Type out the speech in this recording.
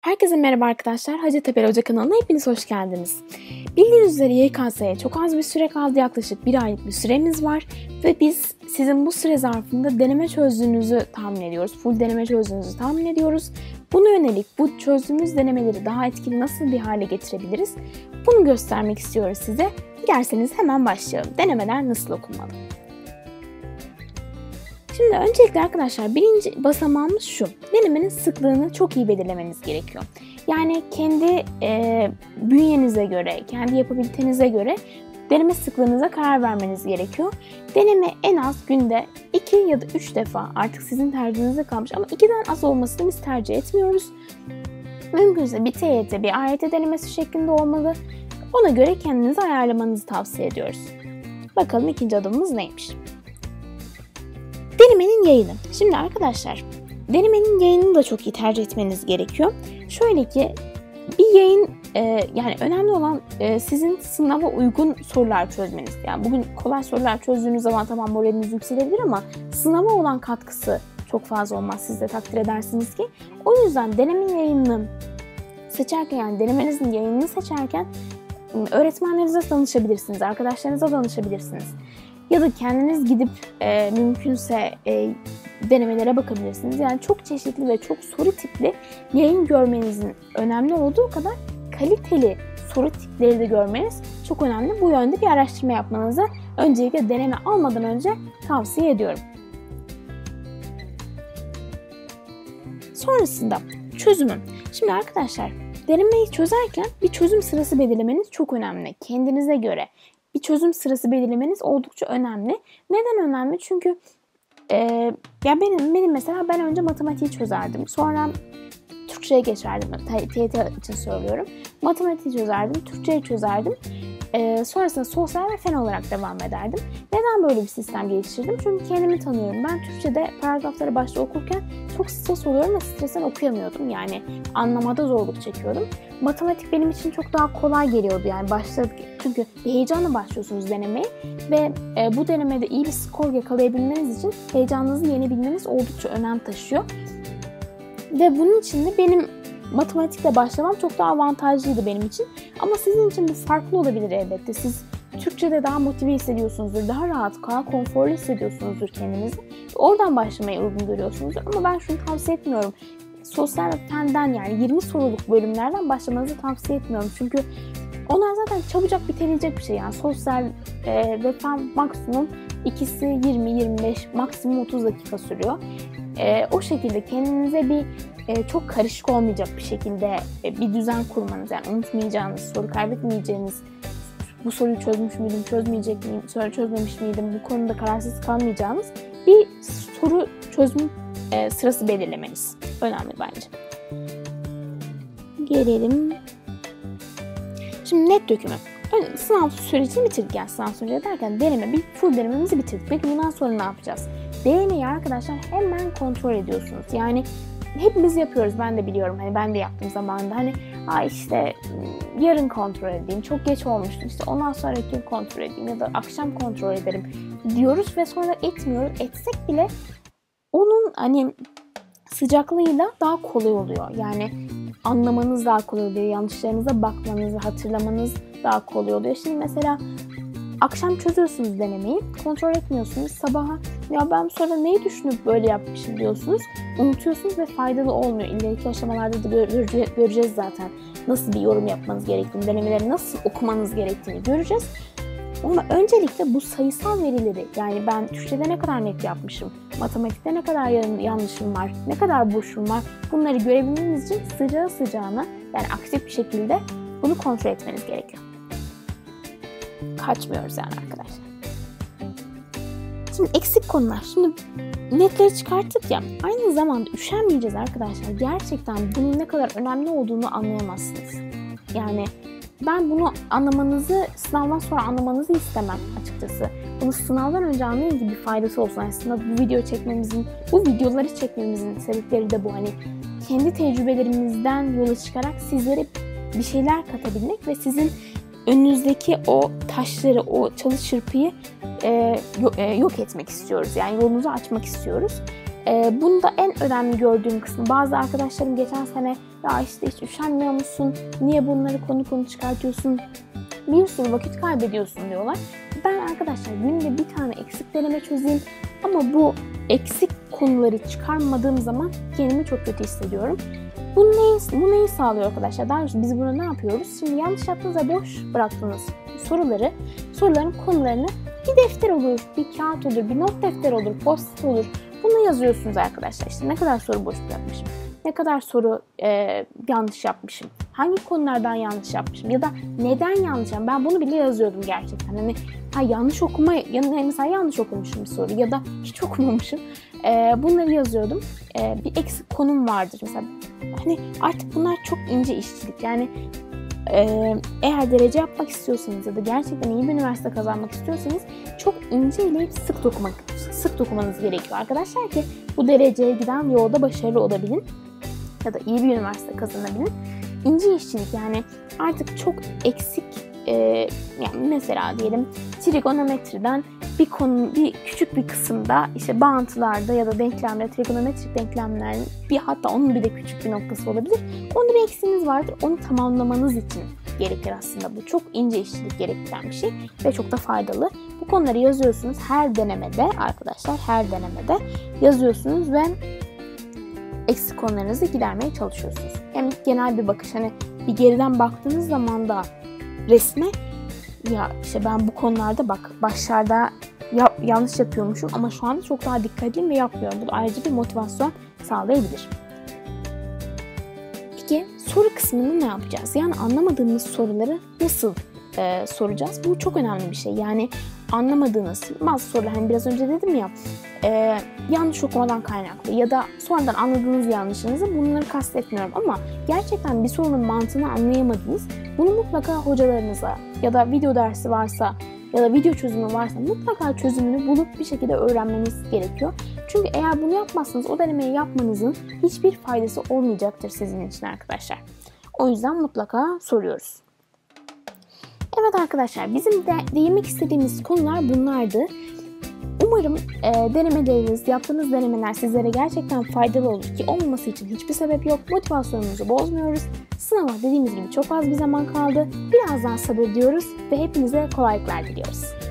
Herkese merhaba arkadaşlar. Hacettepe Hoca kanalına hepiniz hoş geldiniz. Bildiğiniz üzere YKS'ye çok az bir süre kaldı. Yaklaşık bir aylık bir süremiz var. Ve biz sizin bu süre zarfında deneme çözdüğünüzü tahmin ediyoruz. Full deneme çözdüğünüzü tahmin ediyoruz. Buna yönelik bu çözdüğümüz denemeleri daha etkili nasıl bir hale getirebiliriz? Bunu göstermek istiyoruz size. Dilerseniz hemen başlayalım. Denemeler nasıl okunmalı? Şimdi öncelikle arkadaşlar birinci basamağımız şu. Denemenin sıklığını çok iyi belirlemeniz gerekiyor. Yani kendi bünyenize göre, kendi yapabilitenize göre deneme sıklığınıza karar vermeniz gerekiyor. Deneme en az günde 2 ya da 3 defa, artık sizin tercihinize kalmış, ama 2'den az olmasını biz tercih etmiyoruz. Mümkünse bir TYT, bir AYT denemesi şeklinde olmalı. Ona göre kendinizi ayarlamanızı tavsiye ediyoruz. Bakalım ikinci adımımız neymiş? Denemenin yayını. Şimdi arkadaşlar, denemenin yayınını da çok iyi tercih etmeniz gerekiyor. Şöyle ki, bir yayın yani önemli olan sizin sınava uygun sorular çözmeniz. Yani bugün kolay sorular çözdüğünüz zaman tamam moraliniz yükselebilir ama sınava olan katkısı çok fazla olmaz. Siz de takdir edersiniz ki. O yüzden denemenin yayınını seçerken, yani denemenizin yayınını seçerken öğretmenlerinize danışabilirsiniz, arkadaşlarınıza danışabilirsiniz. Ya da kendiniz gidip mümkünse denemelere bakabilirsiniz. Yani çok çeşitli ve çok soru tipli yayın görmenizin önemli olduğu kadar kaliteli soru tipleri de görmeniz çok önemli. Bu yönde bir araştırma yapmanızı öncelikle deneme almadan önce tavsiye ediyorum. Sonrasında çözümü. Şimdi arkadaşlar, denemeyi çözerken bir çözüm sırası belirlemeniz çok önemli. Kendinize göre bir çözüm sırası belirlemeniz oldukça önemli. Neden önemli? Çünkü ya benim mesela ben önce matematiği çözerdim. Sonra Türkçe'ye geçerdim. TYT için söylüyorum. Matematiği çözerdim, Türkçe'yi çözerdim. Sonrasında sosyal ve fen olarak devam ederdim. Neden böyle bir sistem geliştirdim? Çünkü kendimi tanıyorum. Ben Türkçe'de paragrafları başta okurken çok stres oluyorum ve stresten okuyamıyordum. Yani anlamada zorluk çekiyordum. Matematik benim için çok daha kolay geliyordu. Yani başladık, çünkü bir heyecanla başlıyorsunuz denemeye ve bu denemede iyi bir skor yakalayabilmeniz için heyecanınızı yenebilmeniz oldukça önem taşıyor. Ve bunun için de benim matematikle başlamam çok daha avantajlıydı benim için. Ama sizin için bu farklı olabilir elbette. Siz Türkçe'de daha motive hissediyorsunuzdur, daha rahat, daha konforlu hissediyorsunuzdur kendinizi. Oradan başlamayı uygun görüyorsunuzdur. Ama ben şunu tavsiye etmiyorum. Sosyal ve fenden, yani 20 soruluk bölümlerden başlamanızı tavsiye etmiyorum. Çünkü onlar zaten çabucak bitebilecek bir şey. Yani sosyal ve fen maksimum ikisi 20-25, maksimum 30 dakika sürüyor. O şekilde kendinize bir çok karışık olmayacak bir şekilde bir düzen kurmanız, yani unutmayacağınız, soru kaybetmeyeceğiniz, bu soruyu çözmüş müydüm, çözmeyecek miyim, soru çözmemiş miydim, bu konuda kararsız kalmayacağınız bir soru çözüm sırası belirlemeniz önemli bence. Gelelim. Şimdi net dökümü. Sınav sürecini bitirdik, yani sınav süreci derken full denememizi bitirdik. Peki bundan sonra ne yapacağız? Denemeyi arkadaşlar hemen kontrol ediyorsunuz. Yani hepimiz yapıyoruz, ben de biliyorum. Hani ben de yaptığım zamanında işte yarın kontrol edeyim, çok geç olmuştu, işte ondan sonraki gün kontrol edeyim ya da akşam kontrol ederim diyoruz ve sonra etmiyoruz. Etsek bile onun sıcaklığıyla daha kolay oluyor. Yani anlamanız daha kolay oluyor, yanlışlarınıza bakmanız, hatırlamanız daha kolay oluyor. Şimdi mesela akşam çözüyorsunuz denemeyi, kontrol etmiyorsunuz. Sabaha ya ben sonra neyi düşünüp böyle yapmışım diyorsunuz. Unutuyorsunuz ve faydalı olmuyor. İleriki aşamalarda da göreceğiz zaten nasıl bir yorum yapmanız gerektiğini, denemeleri nasıl okumanız gerektiğini göreceğiz. Ama öncelikle bu sayısal verileri, yani ben Türkçe'de ne kadar net yapmışım, matematikte ne kadar yanlışım var, ne kadar boşum var, bunları görebilmeniz için sıcağı sıcağına, yani aktif bir şekilde bunu kontrol etmeniz gerekiyor. Kaçmıyoruz yani arkadaşlar. Şimdi eksik konular. Şimdi netleri çıkarttık ya, aynı zamanda üşenmeyeceğiz arkadaşlar. Gerçekten bunun ne kadar önemli olduğunu anlayamazsınız. Yani ben bunu anlamanızı, sınavdan sonra anlamanızı istemem açıkçası. Bunu sınavdan önce anlayın ki bir faydası olsun. Aslında bu videoları çekmemizin sebepleri de bu. Hani kendi tecrübelerimizden yola çıkarak sizlere bir şeyler katabilmek ve sizin önünüzdeki o taşları, o çalı çırpıyı yok etmek istiyoruz. Yani yolunuzu açmak istiyoruz. Bunda en önemli gördüğüm kısmı, bazı arkadaşlarım geçen sene Ya işte hiç üşenmiyor musun? Niye bunları konu çıkartıyorsun? Bir sürü vakit kaybediyorsun diyorlar. Ben arkadaşlar günde bir tane eksik deneme çözeyim ama bu eksik konuları çıkarmadığım zaman kendimi çok kötü hissediyorum. Bu neyi sağlıyor arkadaşlar? Daha doğrusu biz burada ne yapıyoruz? Şimdi yanlış yaptığınız ve boş bıraktığınız soruların konularını bir defter olur, bir kağıt olur, bir not defteri olur, post-it olur. Bunu yazıyorsunuz arkadaşlar. İşte ne kadar soru boş bırakmışım, ne kadar soru yanlış yapmışım, hangi konulardan yanlış yapmışım ya da neden yanlış yapmışım. Ben bunu bile yazıyordum gerçekten. Hani mesela yanlış okumuşum bir soru ya da hiç okumamışım. Bunları yazıyordum. Bir eksik konum vardır mesela. Hani artık bunlar çok ince işçilik. Yani eğer derece yapmak istiyorsanız ya da gerçekten iyi bir üniversite kazanmak istiyorsanız çok ince ile sık dokumanız gerekiyor arkadaşlar ki bu dereceye giden yolda başarılı olabilin ya da iyi bir üniversite kazanabilin. İnce işçilik yani artık çok eksik yani mesela diyelim trigonometriden bir küçük bir kısımda işte bağıntılarda ya da denklemler, trigonometrik denklemlerin hatta onun bir de küçük bir noktası olabilir. Onda bir eksiğiniz vardır. Onu tamamlamanız için gerekir aslında. Bu çok ince işçilik gerektiren bir şey ve çok da faydalı. Bu konuları yazıyorsunuz her denemede arkadaşlar. Her denemede yazıyorsunuz ve eksik konularınızı gidermeye çalışıyorsunuz. Hem genel bir bakış hani bir geriden baktığınız zaman da resme ya işte ben bu konularda başlarda yanlış yapıyormuşum ama şu anda çok daha dikkatliyim ve yapmıyorum. Bu da ayrıca bir motivasyon sağlayabilir. Peki soru kısmını ne yapacağız? Yani anlamadığımız soruları nasıl soracağız? Bu çok önemli bir şey. Yani anlamadığınız bazı sorular hani biraz önce dedim ya yanlış okumadan kaynaklı ya da sonradan anladığınız yanlışınızı bunları kastetmiyorum ama gerçekten bir sorunun mantığını anlayamadınız. Bunu mutlaka hocalarınıza ya da video dersi varsa ya da video çözümü varsa mutlaka çözümünü bulup bir şekilde öğrenmeniz gerekiyor. Çünkü eğer bunu yapmazsanız o denemeyi yapmanızın hiçbir faydası olmayacaktır sizin için arkadaşlar. O yüzden mutlaka soruyoruz. Evet arkadaşlar bizim de değinmek istediğimiz konular bunlardı. Umarım denemeleriniz, yaptığınız denemeler sizlere gerçekten faydalı olur ki olmaması için hiçbir sebep yok. Motivasyonumuzu bozmuyoruz. Sınava dediğimiz gibi çok az bir zaman kaldı. Birazdan sabır diyoruz ve hepinize kolaylıklar diliyoruz.